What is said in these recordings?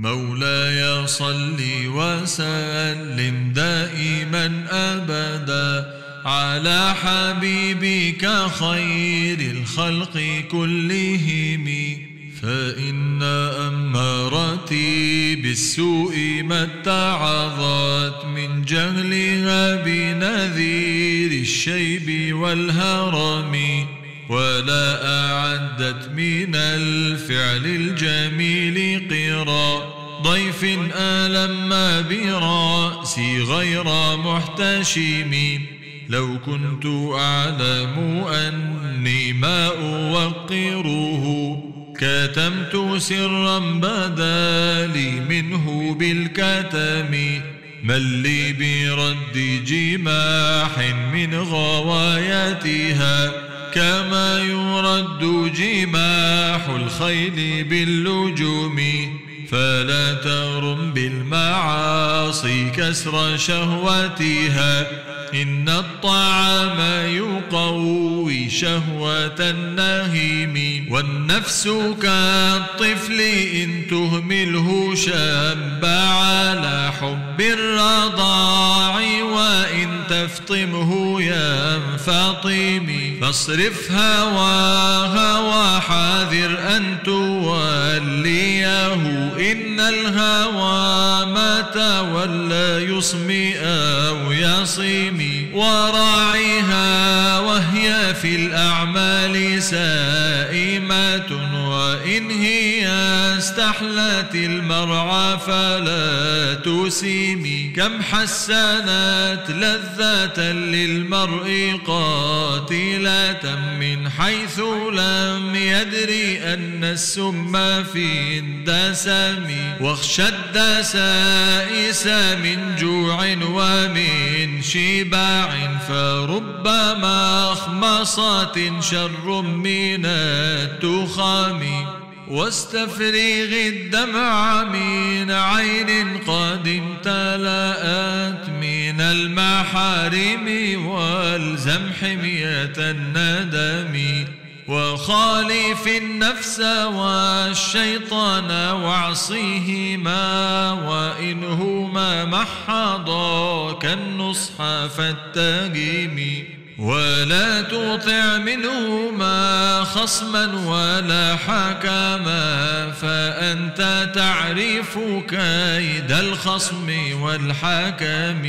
مولاي صل وسلم دائما أبدا على حبيبك خير الخلق كلهم، فإن أمارتي بالسوء ما اتعظت من جهلها بنذير الشيب والهرم، ولا أعدت من الفعل الجميل قرا ضيف ألم برأسي غير محتشم. لو كنت أعلم أني ما أوقره كتمت سرا بدا لي منه بالكتم. من لي برد جماح من غوايتها كما يرد جماح الخيل باللجوم. فلا ترم بالمعاصي كسر شهوتها، إن الطعام يقوي شهوة النهيم. والنفس كالطفل إن تهمله شاب على حب الرضاع، وإن تفطمه ينفطم. فاصرف هواها وحاذر أن توليه، إن الهوى ما تولى يصمي أو يصيم. وراعيها وهي في الأعمال سائمة، وإن هي استحلت المرعى فلا تسيم. كم حسنت لذة للمرء قاتلة من حيث لم يدري أن السم في الدسم. واخشى الدسائس من جوع ومن شباع، فرب مخمصة شر من التخام. واستفرغ الدمع من عين قد امتلأت من المحارم، والزم حمية الندم. وخالف النفس والشيطان واعصيهما، وإنهما محضاك النصح فاتقم. ولا تطع منهما خصما ولا حكما، فأنت تعرف كيد الخصم والحكم.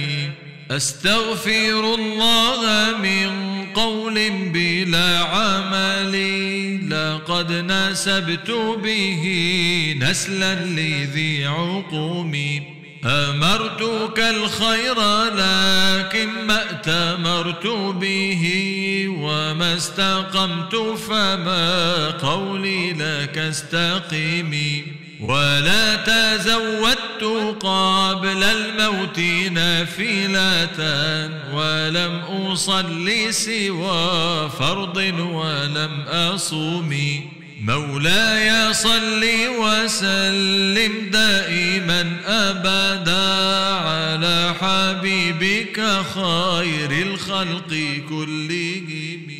أستغفر الله من قول بلا عمل، لقد نسبت به نسلا لذي عقوم. أمرتك الخير لكن ما ائتمرت به، وما استقمت فما قولي لك استقيم. ولا تزودت قبل الموت نافلة، ولم أصل سوى فرض ولم أصوم. مولاي صل وسلم دائما أبدا على حبيبك خير الخلق كلهم.